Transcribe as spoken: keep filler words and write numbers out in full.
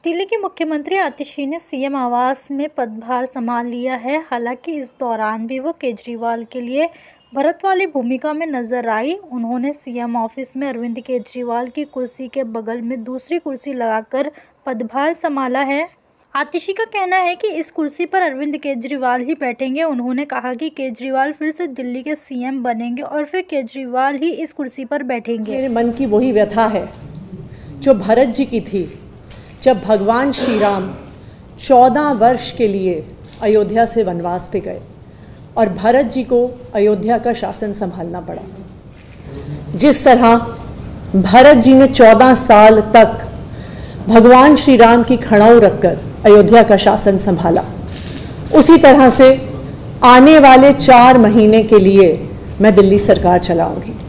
दिल्ली की मुख्यमंत्री आतिशी ने सीएम आवास में पदभार संभाल लिया है। हालांकि इस दौरान भी वो केजरीवाल के लिए भरत वाली भूमिका में नजर आई। उन्होंने सीएम ऑफिस में अरविंद केजरीवाल की कुर्सी के बगल में दूसरी कुर्सी लगाकर पदभार संभाला है। आतिशी का कहना है कि इस कुर्सी पर अरविंद केजरीवाल ही बैठेंगे। उन्होंने कहा कि केजरीवाल फिर से दिल्ली के सीएम बनेंगे और फिर केजरीवाल ही इस कुर्सी पर बैठेंगे। मेरे मन की वही व्यथा है जो भरत जी की थी, जब भगवान श्री राम चौदह वर्ष के लिए अयोध्या से वनवास पे गए और भरत जी को अयोध्या का शासन संभालना पड़ा। जिस तरह भरत जी ने चौदह साल तक भगवान श्री राम की खड़ाऊ रखकर अयोध्या का शासन संभाला, उसी तरह से आने वाले चार महीने के लिए मैं दिल्ली सरकार चलाऊंगी।